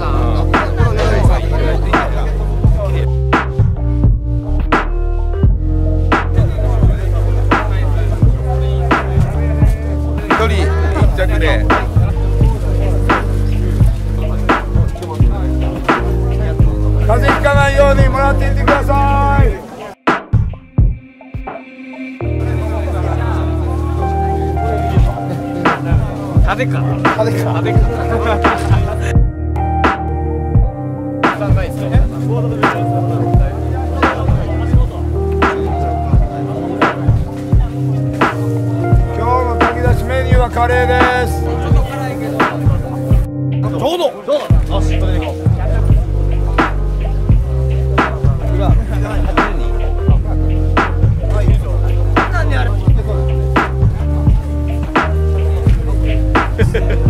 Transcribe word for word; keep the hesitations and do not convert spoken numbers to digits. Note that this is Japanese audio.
一人一着で。風邪ひかないようにもらっていってください。 派手か。派手か。派手か。 今日の炊き出しメニューはカレーです。 ちょうど。どうぞ。よし、それでいこう。何あれ。